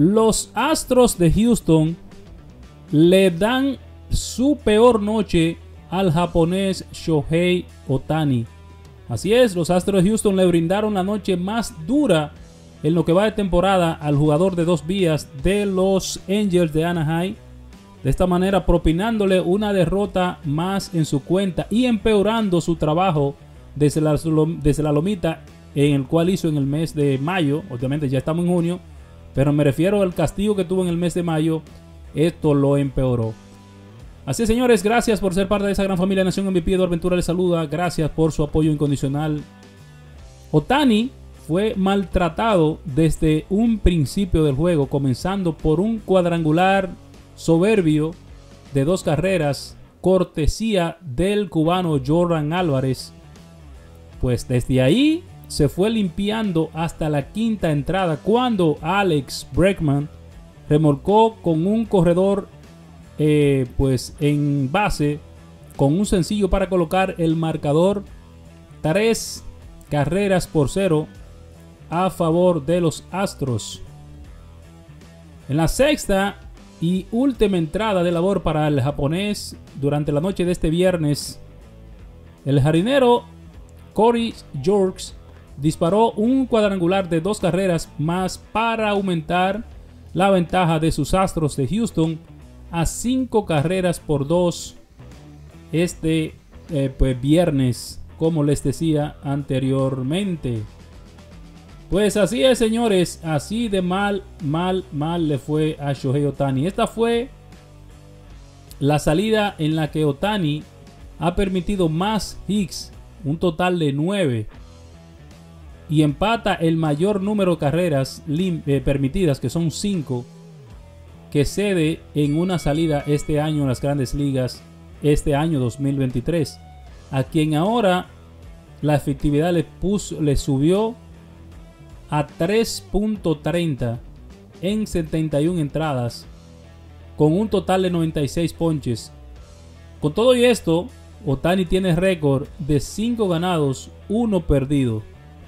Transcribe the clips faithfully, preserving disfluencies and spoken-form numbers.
Los Astros de Houston le dan su peor noche al japonés Shohei Ohtani. Así es, los Astros de Houston le brindaron la noche más dura en lo que va de temporada al jugador de dos vías de los Angels de Anaheim. De esta manera propinándole una derrota más en su cuenta y empeorando su trabajo desde la, desde la lomita, en el cual hizo en el mes de mayo. Obviamente ya estamos en junio, pero me refiero al castigo que tuvo en el mes de mayo. Esto lo empeoró. Así es, señores, gracias por ser parte de esa gran familia Nación M V P. Eduardo Ventura les saluda. Gracias por su apoyo incondicional. Ohtani fue maltratado desde un principio del juego, comenzando por un cuadrangular soberbio de dos carreras, cortesía del cubano Jordan Álvarez. Pues desde ahí se fue limpiando hasta la quinta entrada, cuando Alex Bregman remolcó con un corredor eh, pues en base, con un sencillo para colocar el marcador tres carreras por cero a favor de los Astros. En la sexta y última entrada de labor para el japonés durante la noche de este viernes, el jardinero Corey Yorks disparó un cuadrangular de dos carreras más para aumentar la ventaja de sus Astros de Houston a cinco carreras por dos este eh, pues, viernes, como les decía anteriormente. Pues así es, señores, así de mal, mal, mal le fue a Shohei Ohtani. Esta fue la salida en la que Ohtani ha permitido más hits, un total de nueve, y empata el mayor número de carreras eh, permitidas, que son cinco, que cede en una salida este año en las Grandes Ligas, este año dos mil veintitrés, a quien ahora la efectividad le, puso, le subió a tres punto treinta en setenta y una entradas, con un total de noventa y seis ponches. Con todo y esto, Ohtani tiene récord de cinco ganados, uno perdido.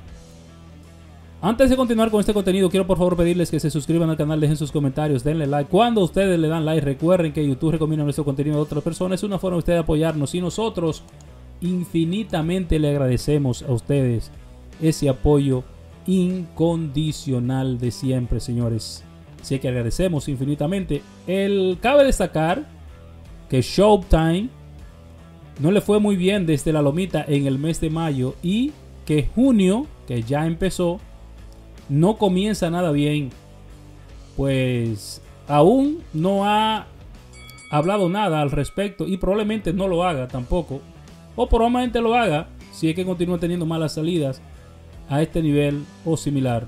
Antes de continuar con este contenido, quiero por favor pedirles que se suscriban al canal, dejen sus comentarios, denle like. Cuando ustedes le dan like, recuerden que YouTube recomienda nuestro contenido a otras personas. Es una forma de ustedes apoyarnos, y nosotros infinitamente le agradecemos a ustedes ese apoyo incondicional de siempre, señores. Así que agradecemos infinitamente. El, cabe destacar que Showtime no le fue muy bien desde la lomita en el mes de mayo, y que junio, que ya empezó, no comienza nada bien. Pues aún no ha hablado nada al respecto, y probablemente no lo haga tampoco, o probablemente lo haga si es que continúa teniendo malas salidas a este nivel o similar.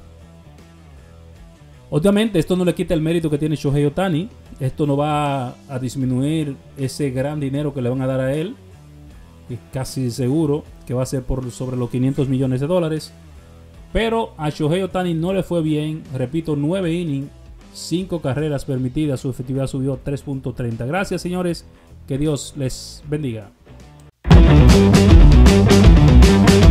Obviamente esto no le quita el mérito que tiene Shohei Ohtani. Esto no va a disminuir ese gran dinero que le van a dar a él, es casi seguro que va a ser por sobre los quinientos millones de dólares. Pero a Shohei Ohtani no le fue bien. Repito, nueve innings, cinco carreras permitidas, su efectividad subió a tres punto treinta. Gracias, señores, que Dios les bendiga.